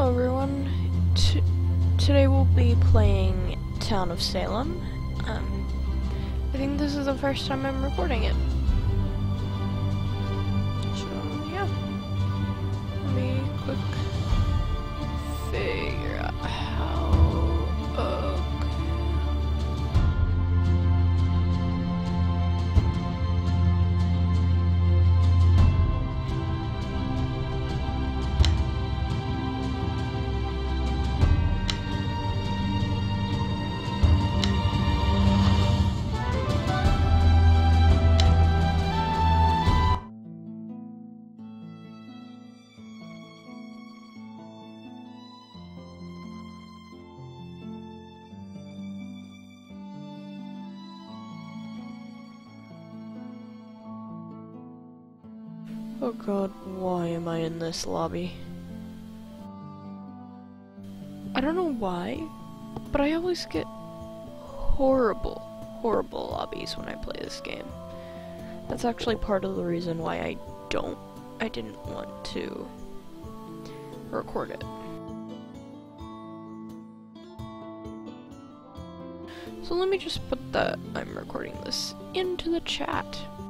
Hello everyone, today we'll be playing Town of Salem. I think this is the first time I'm recording it. So yeah, let me quick figure out how, oh god, why am I in this lobby? I don't know why, but I always get horrible lobbies when I play this game. That's actually part of the reason why I didn't want to record it. So let me just put that I'm recording this into the chat.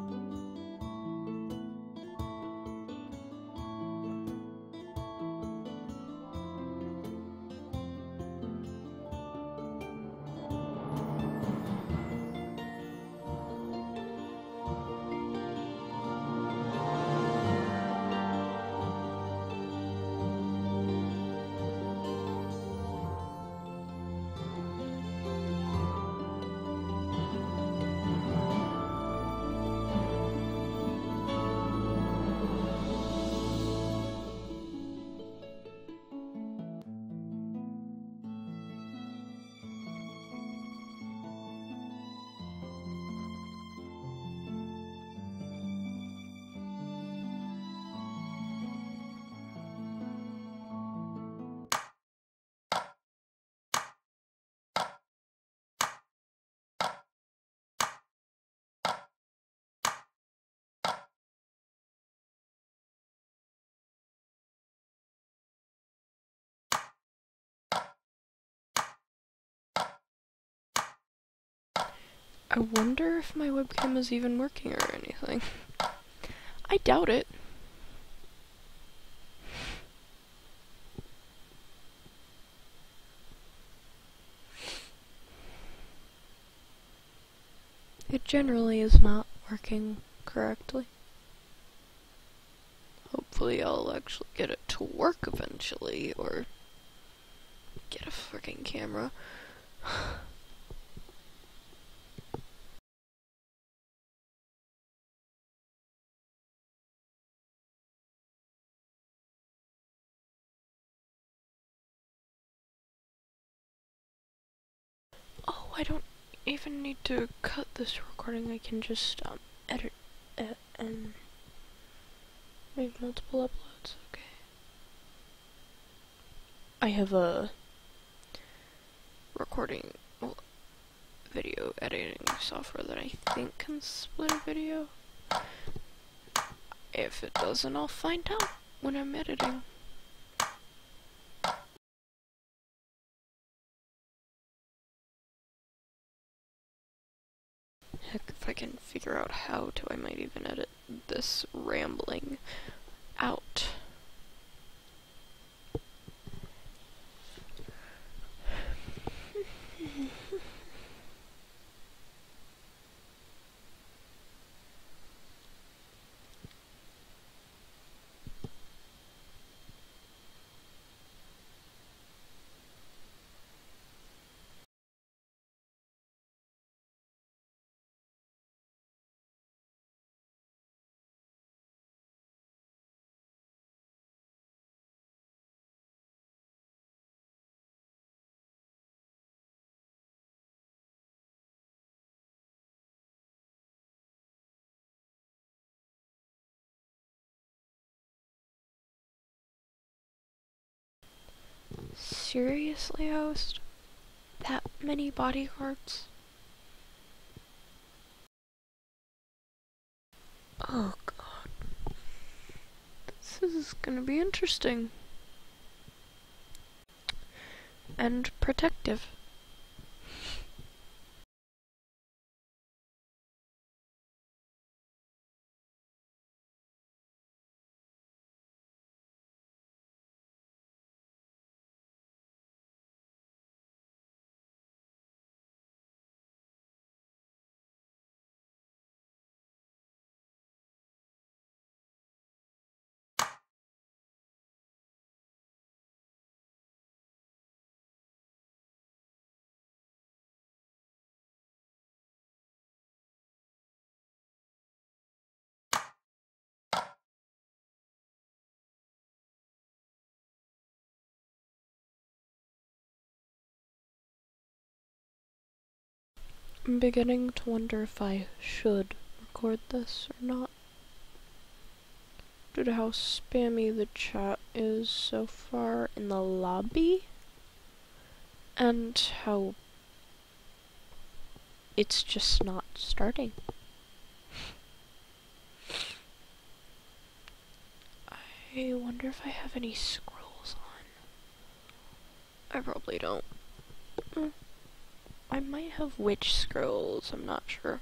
I wonder if my webcam is even working or anything. I doubt it. It generally is not working correctly. Hopefully I'll actually get it to work eventually, or get a freaking camera. Oh, I don't even need to cut this recording. I can just edit it and make multiple uploads. Okay. I have a recording, video editing software that I think can split a video. If it doesn't, I'll find out when I'm editing. Heck, if I can figure out how to, I might even edit this rambling out. Seriously, host? That many bodyguards? Oh god. This is gonna be interesting. and protective. I'm beginning to wonder if I should record this or not, due to how spammy the chat is so far in the lobby, and how it's just not starting. I wonder if I have any scrolls on. I probably don't. I might have witch scrolls, I'm not sure.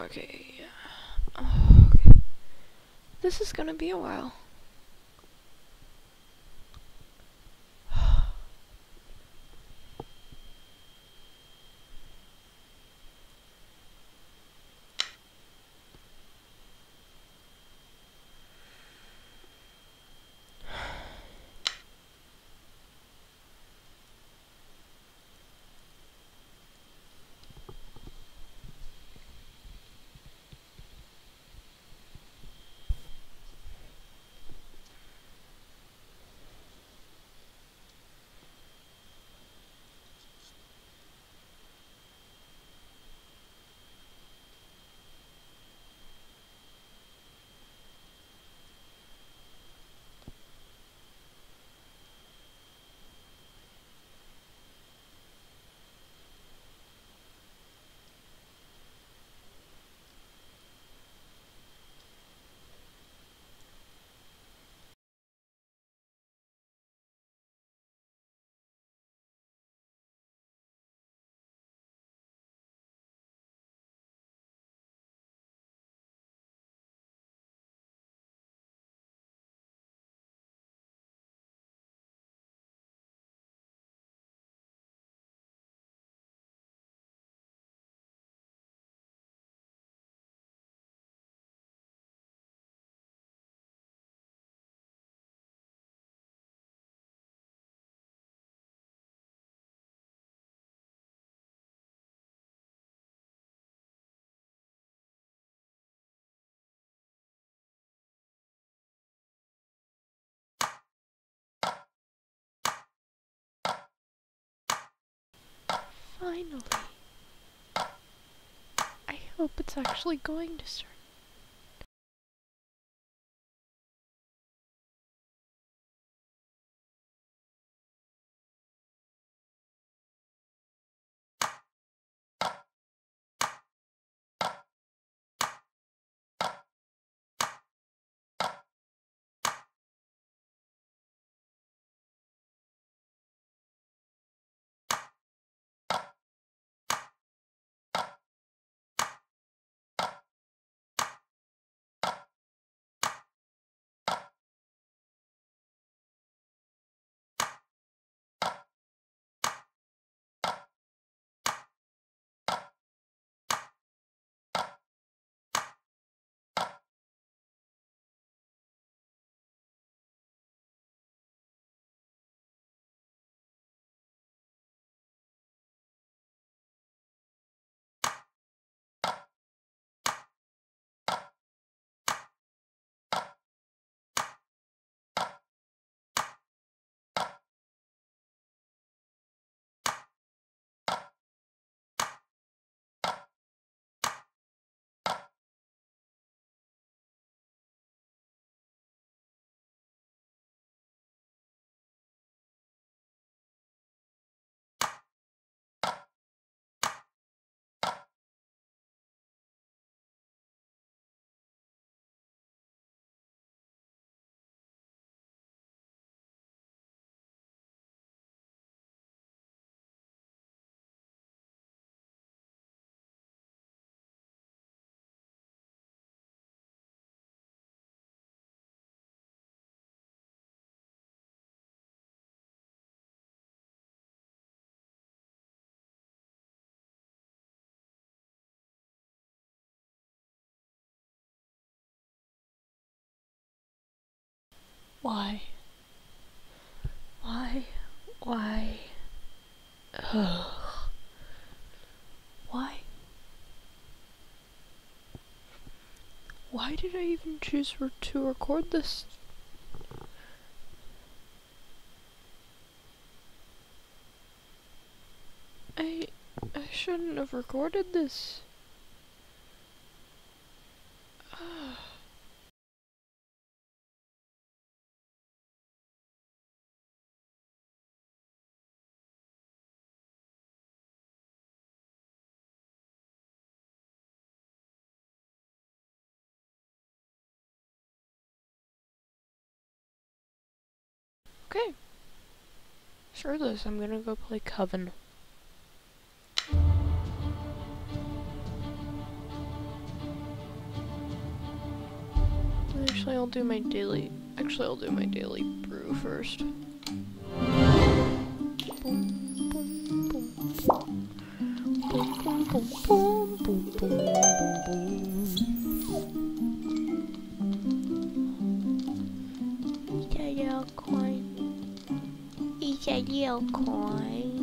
Okay. Okay. This is gonna be a while. Finally. I hope it's actually going to start. Why? Why? Why? Ugh. Why? Why did I even choose to record this? I shouldn't have recorded this. Ugh. Okay. Screw this, I'm gonna go play Coven. Actually, I'll do my daily brew first. It's a little coin. It's a little coin.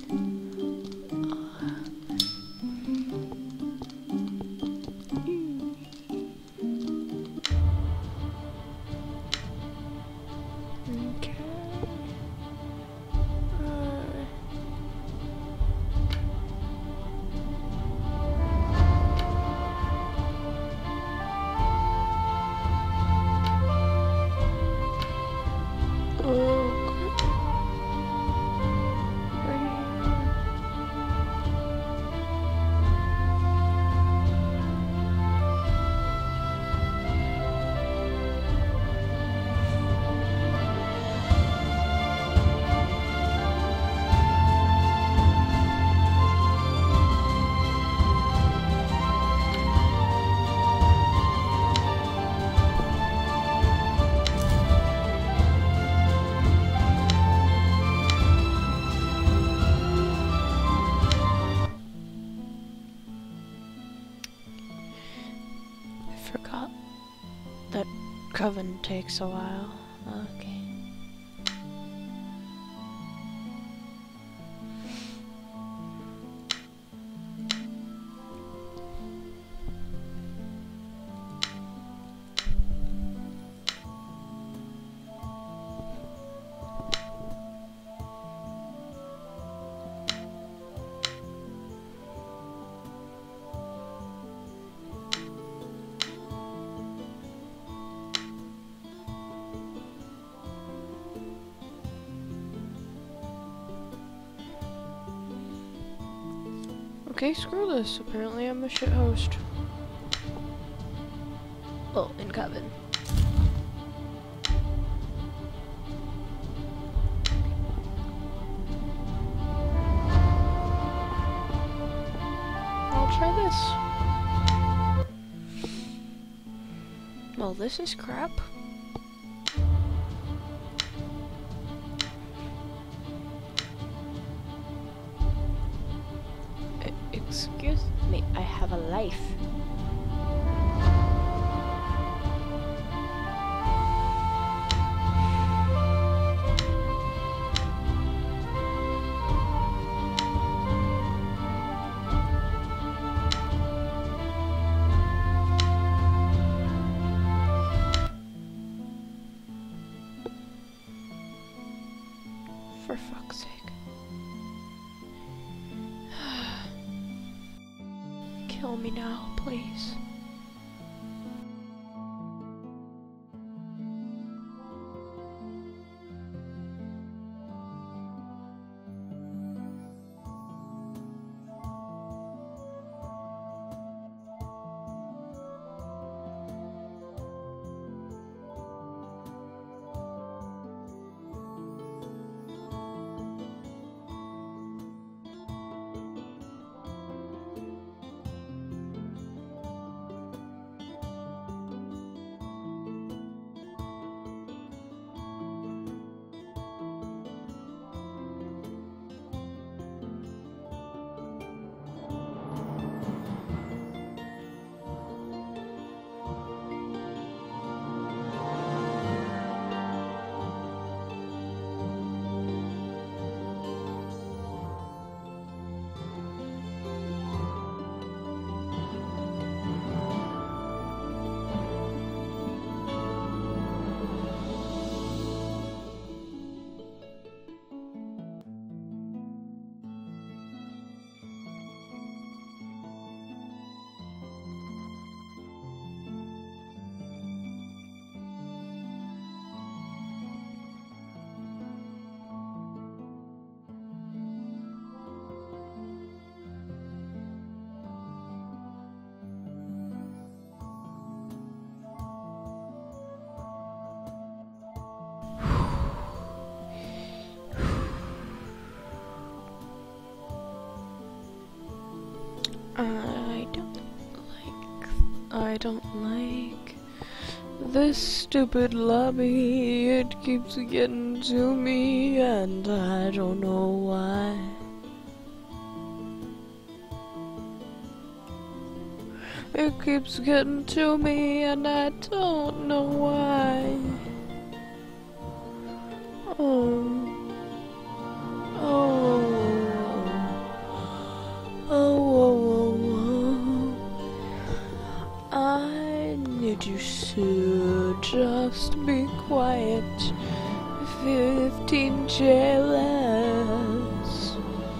Forgot that coven takes a while. Okay. Okay, screw this. Apparently I'm a shit host. Well, in Coven. I'll try this. Well, this is crap. Excuse me, I have a life. For fuck's sake. Kill me now, please. I don't like This stupid lobby, it keeps getting to me, and I don't know why. It keeps getting to me, and I don't know why. Oh, oh, oh, oh, oh. I need you to just be quiet. 15 jailers,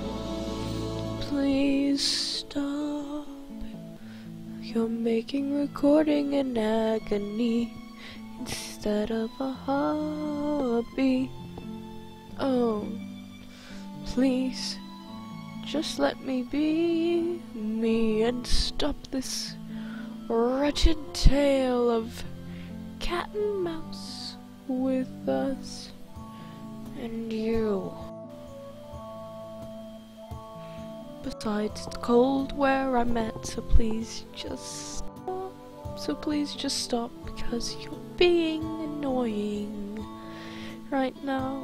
please stop. You're making recording an agony instead of a hobby. Oh, please, just let me be me and stop this wretched tale of cat and mouse with us and you. Besides, it's cold where I'm at, so please just stop. Because you're being annoying right now.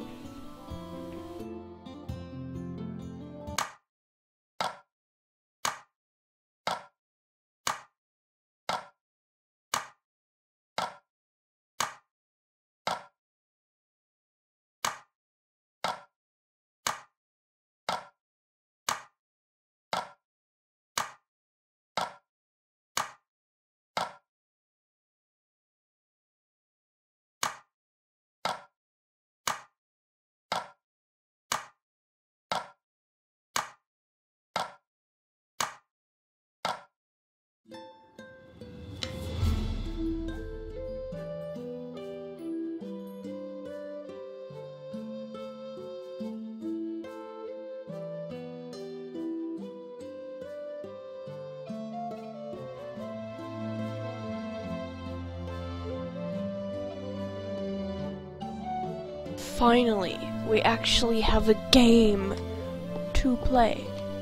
Finally, we actually have a game to play.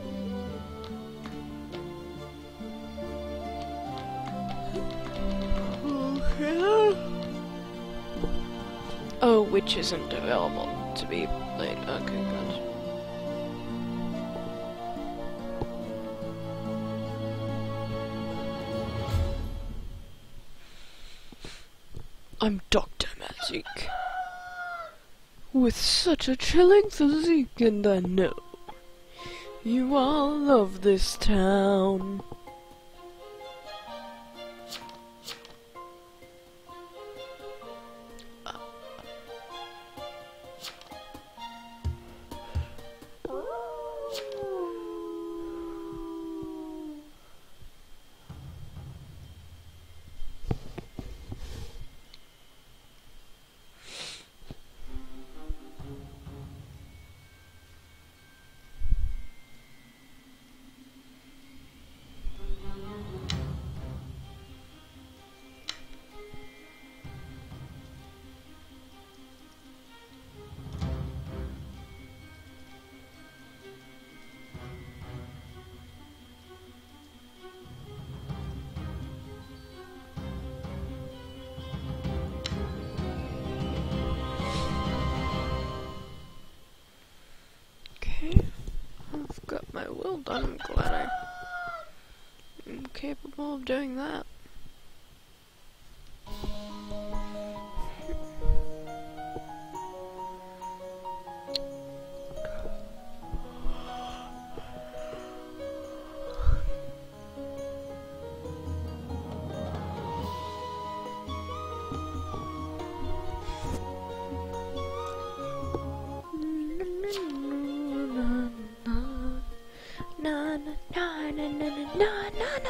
Oh, which isn't available to be played. Okay, good. I'm Dr. Magic, with such a chilling physique, and I know you all love this town. I've got my will done. I'm glad I'm capable of doing that. Na na na na na na na na.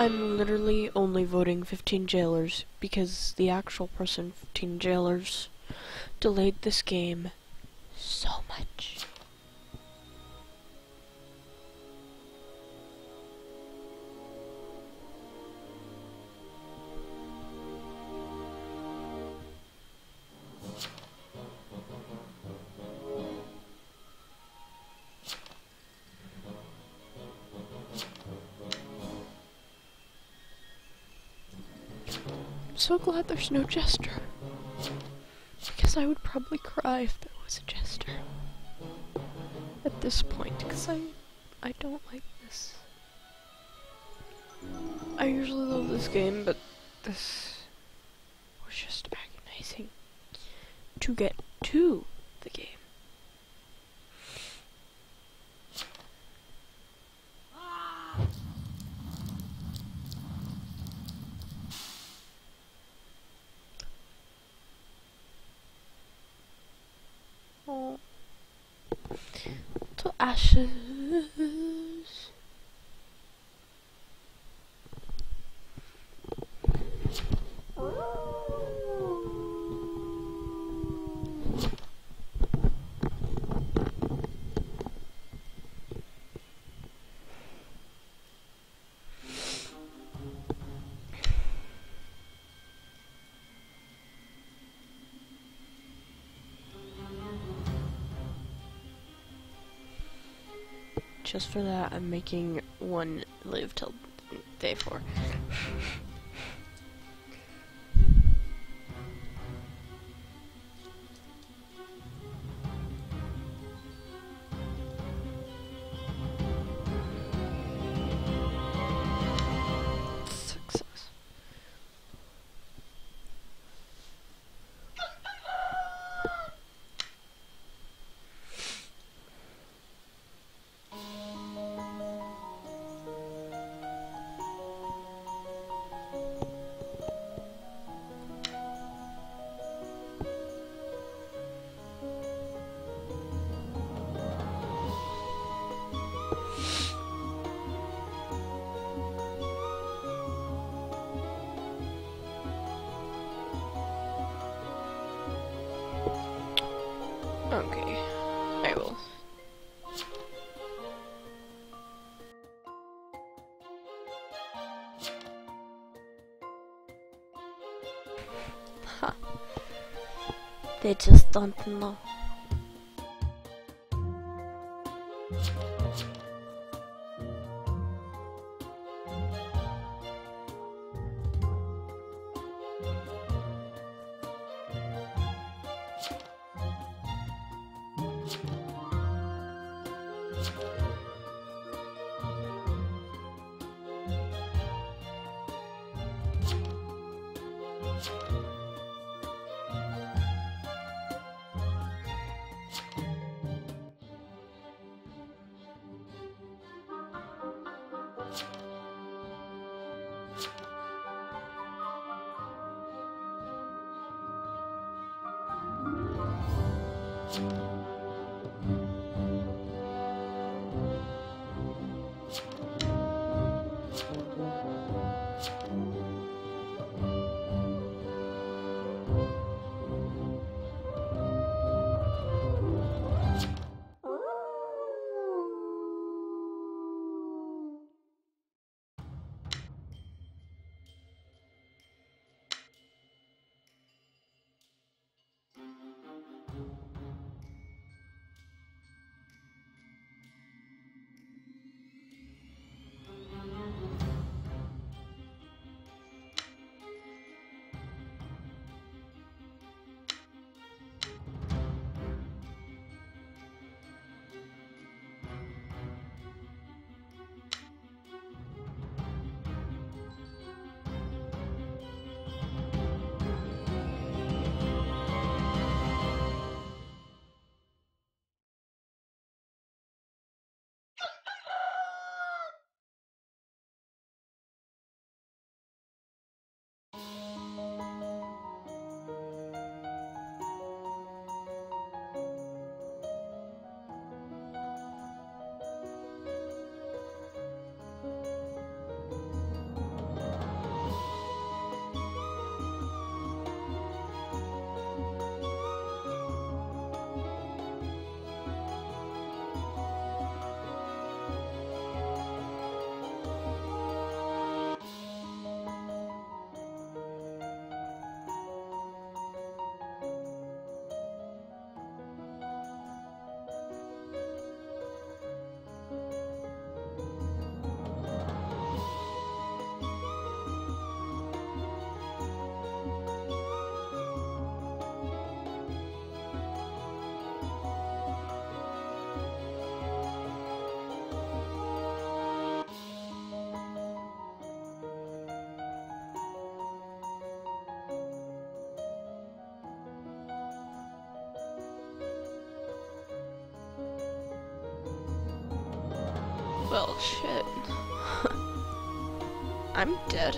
I'm literally only voting 15 Jailors because the actual person, 15 Jailors, delayed this game so much. I'm so glad there's no jester, because I would probably cry if there was a jester at this point, because I don't like this. I usually love this game, but this was just agonizing to get to the game. Oh, to ashes. Just for that, I'm making one live till day 4. Success. Okay, I will. Ha. They just don't know. Well, shit. I'm dead.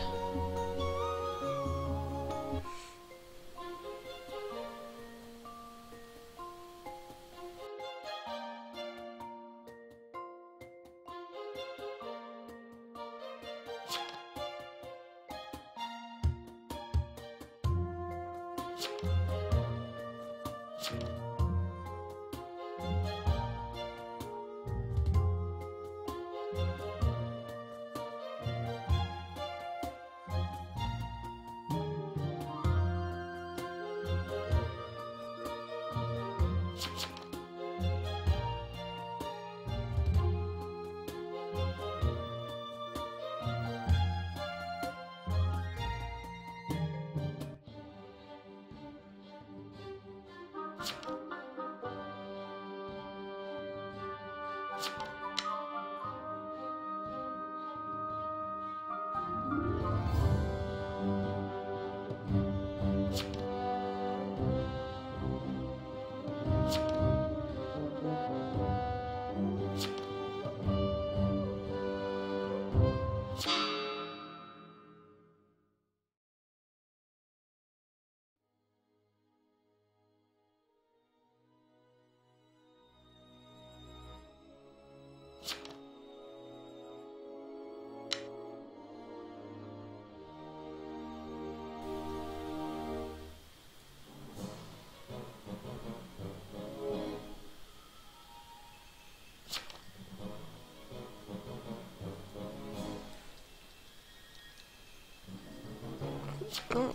Oh.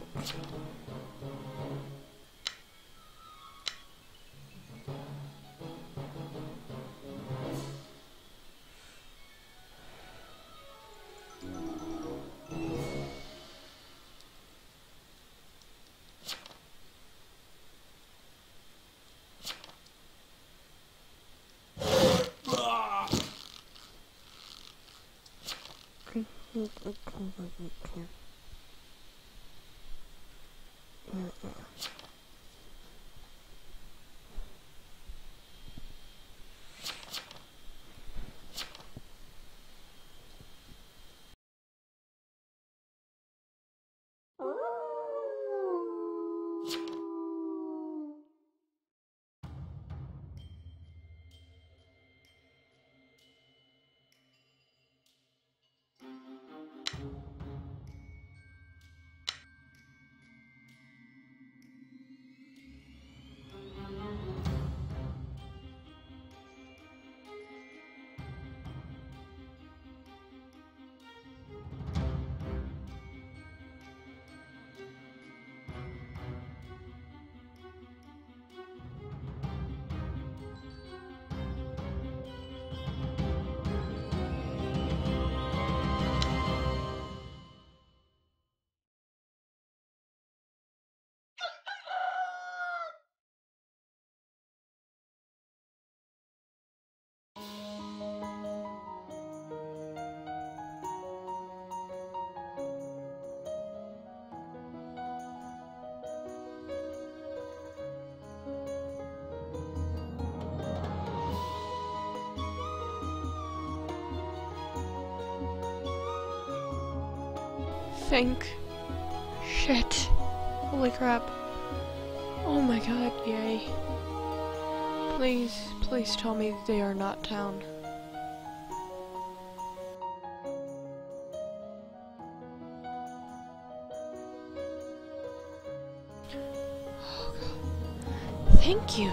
Think. Shit. Holy crap. Oh my god, yay. Please, please tell me they are not town. Oh god. Thank you.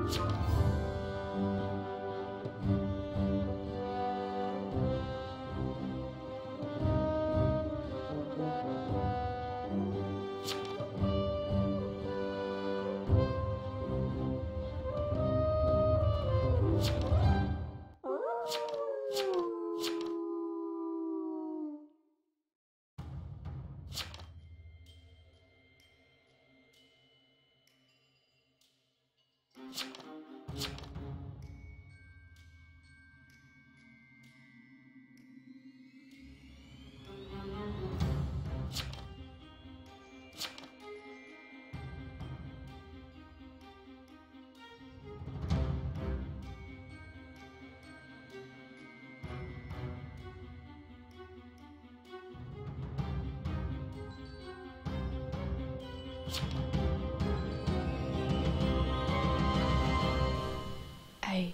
I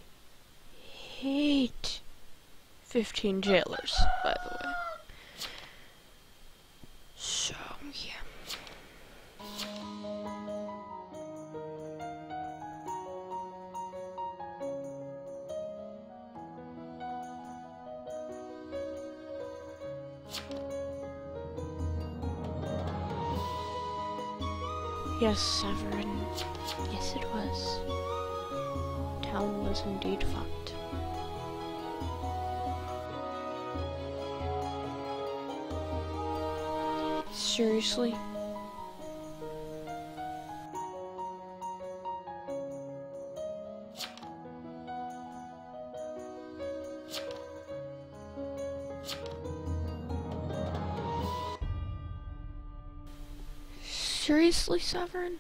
hate 15 Jailors, by the way. So, yeah. Yes, Severin. Yes, it was. Town was indeed fucked. Seriously? Seriously, Severin?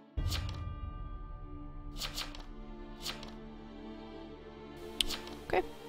Okay.